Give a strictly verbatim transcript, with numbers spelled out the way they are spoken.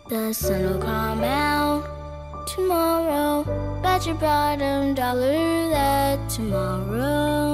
The sun will come out tomorrow. Bet your bottom dollar that tomorrow